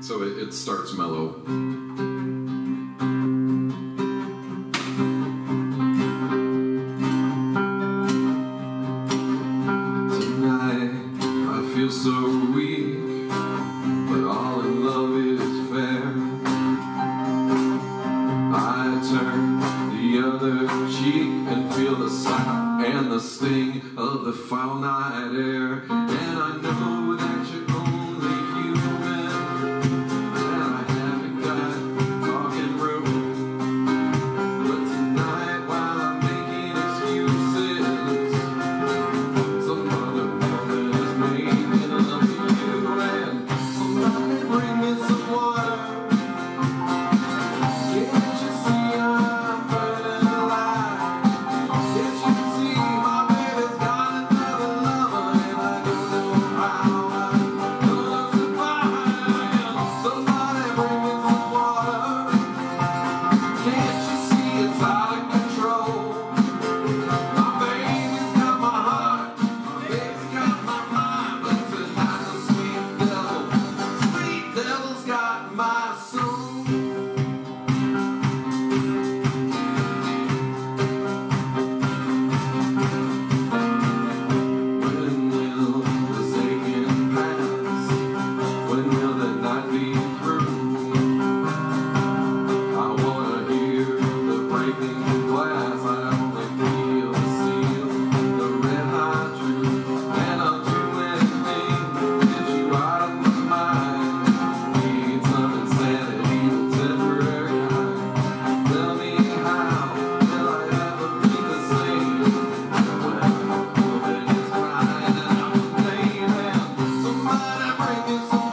So it starts mellow. Tonight I feel so weak, but all in love is fair. I turn the other cheek and feel the slap and the sting of the foul night air. And I know that you're only human, and I haven't got talking room. But tonight, while I'm making excuses, some other woman is making love to you. And somebody bring me some water. Can't you see I'm burning alive? Can't you see my baby's got another lover, and I don't know how I'm gonna survive? Somebody bring me some water. Can't you see it's out of control? My baby's got my heart, my baby's got my mind, but tonight the sweet devil's got my soul. When will this aching pass? When will the night be through? I wanna hear the breaking glass. I only feel the seal, the red hot truth. And I'll do anything to get you out of my mind. Need some insanity, the temporary kind. Tell me how will I ever be the same when a woman is crying and I'm complaining? Somebody bring me some